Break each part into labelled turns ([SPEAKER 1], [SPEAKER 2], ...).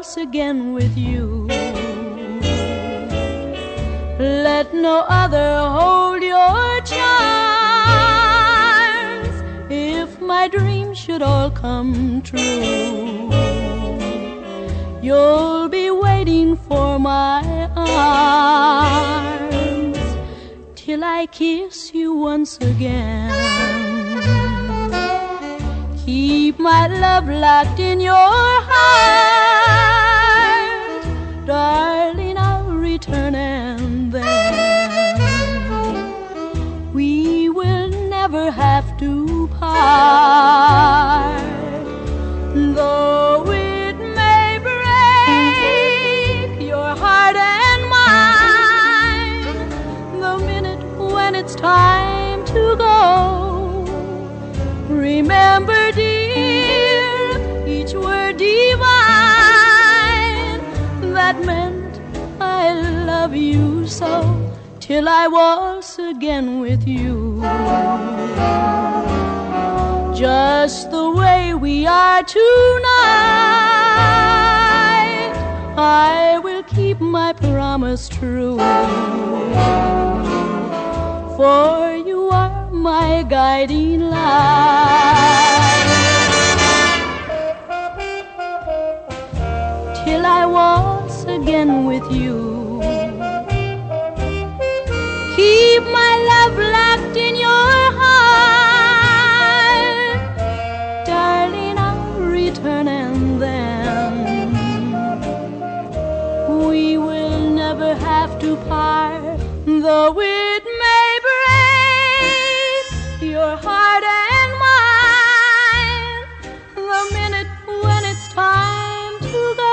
[SPEAKER 1] waltz again with you. Let no other hold your charms. If my dreams should all come true, you'll be waiting for my arms till I kiss you once again. Keep my love locked in your heart, darling, I'll return and then we will never have to part. Though it may break your heart and mine the minute when it's time to go, remember, dear, each word divine that meant I love you so, till I waltz again with you. Just the way we are tonight, I will keep my promise true, for you are my guiding light. Till I waltz again with you, keep my love locked in your heart, darling, I'll return and then we will never have to part. Though it may break your heart and mine the minute when it's time to go,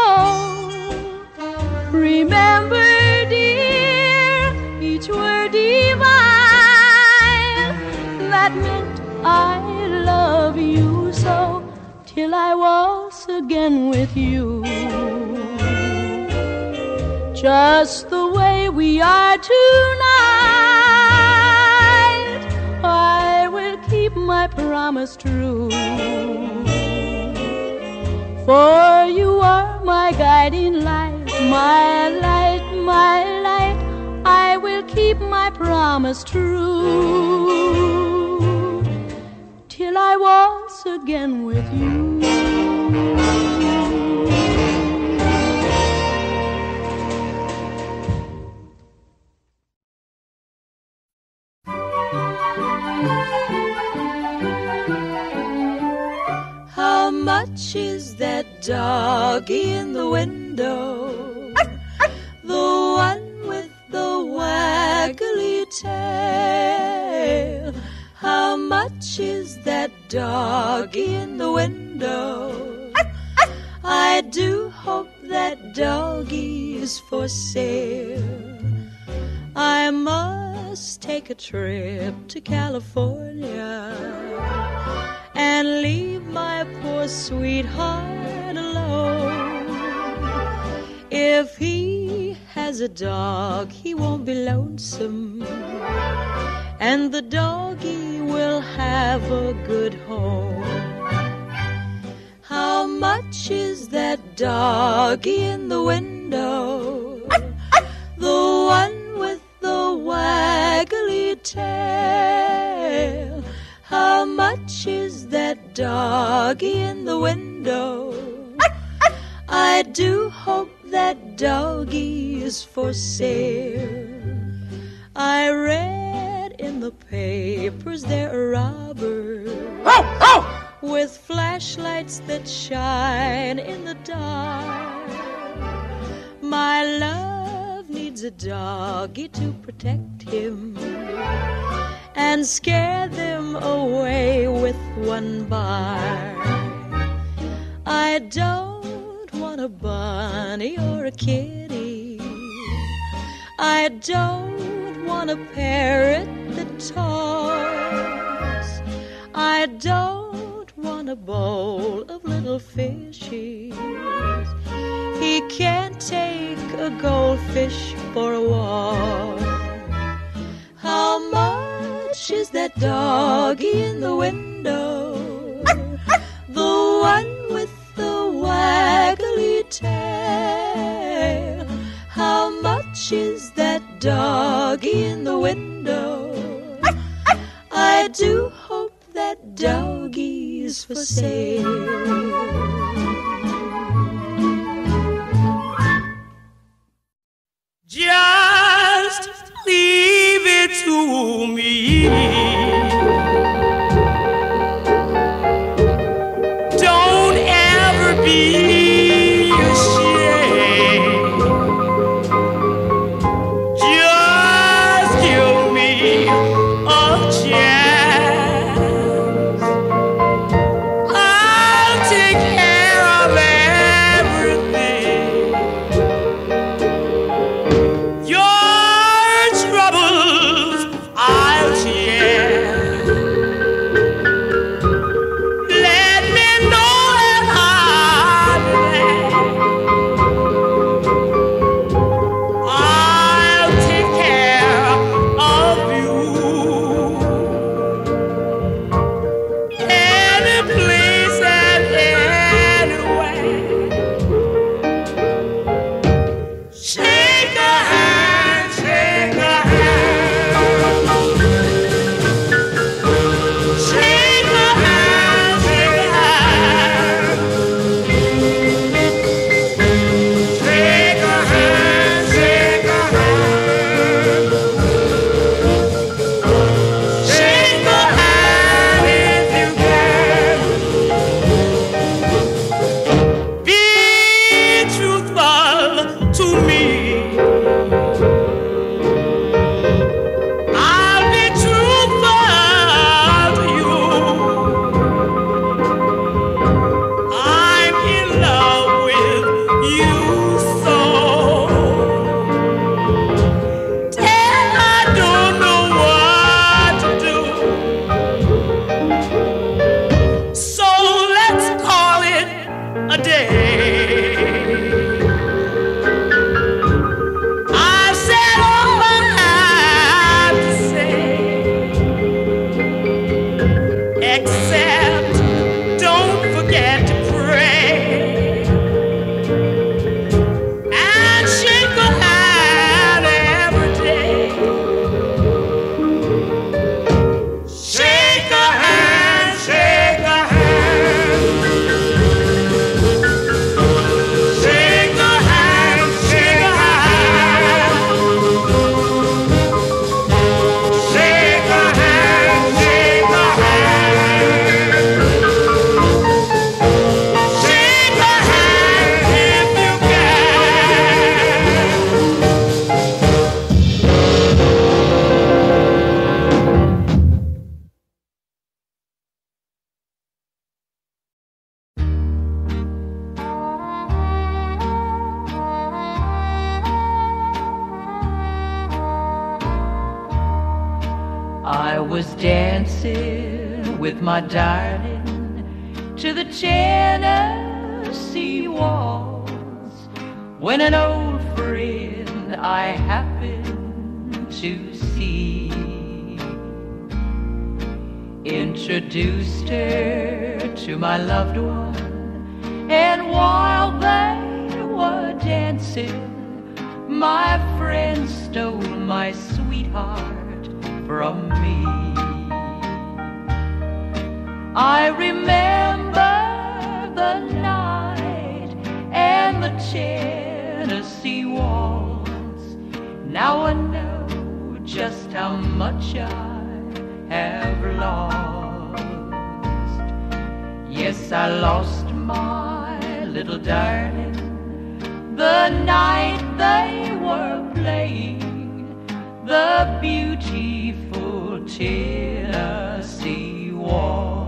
[SPEAKER 1] remember, dear, each word divine that meant I love you so, till I waltz again with you. Just the way we are tonight, I will keep my promise true, for you are my guiding light, my light, my light. I will keep my promise true, till I waltz again with you.
[SPEAKER 2] How much is that doggy in the window? The one with the waggly tail. How much is that doggy in the window? I do hope that doggy is for sale. I must take a trip to California and leave my poor sweetheart alone. If he has a dog, he won't be lonesome, and the doggy will have a good home. How much is that doggy in the window? The one with the waggly tail. How much is that doggy in the window? I do hope that doggy is for sale. I read in the papers there are robbers with flashlights that shine in the dark. My love needs a doggy to protect him and scare them away with one bark. I don't want a bunny or a kitty. I don't want a parrot that talks. I don't want a bowl of little fishies. He can't take a goldfish for a walk. How much is that doggy in the window? The one with the waggly tail. doggy in the window. I do hope that doggy's for sale.
[SPEAKER 3] Just leave it to me. Don't ever be ashamed. Just give me a chance. I'll take care of everything. Your troubles I'll share. Let me know that I'm there. I'll take care of you. Any place and anywhere. Shake a hand, shake a hand. Shake a hand, shake a hand. Shake a hand, shake a hand. Shake a hand if you can. Be truthful to me. I'll be truthful to you. I'm in love with you so. And I don't know what to do. So let's call it a day. I've said all I have to say, except don't forget to pray and shake a hand every day. Shake a hand, shake a hand. Shake a hand, shake a hand. Shake a hand, shake a hand. Shake a hand if you can.
[SPEAKER 2] I was dancing with my darling to the Tennessee waltz when an old friend I happened to see introduced her to my loved one, and while they were dancing, my friend stole my sweetheart from me. I remember the night and the Tennessee waltz. Now I know just how much I have lost. Yes, I lost my little darling the night they were playing the beautiful Tennessee waltz.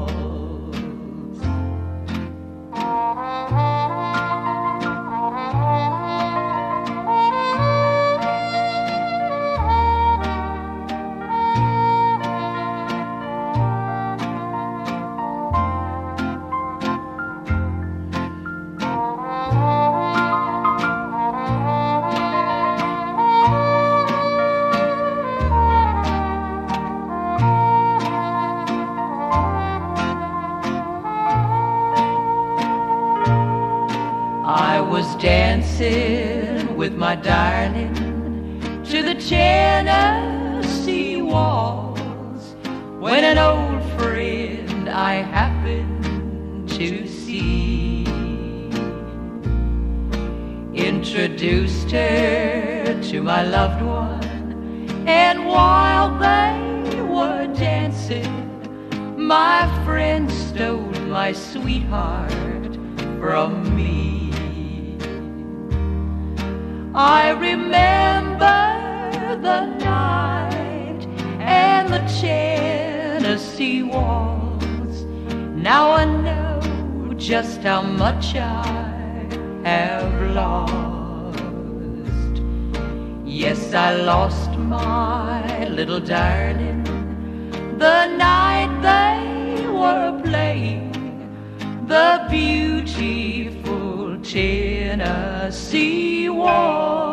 [SPEAKER 2] I was dancing with my darling to the Tennessee walls when an old friend I happened to see introduced her to my loved one, and while they were dancing, my friend stole my sweetheart from me. I remember the night and the Tennessee walls. Now I know just how much I have lost. Yes, I lost my little darling the night they were playing the beautiful Tennessee waltz.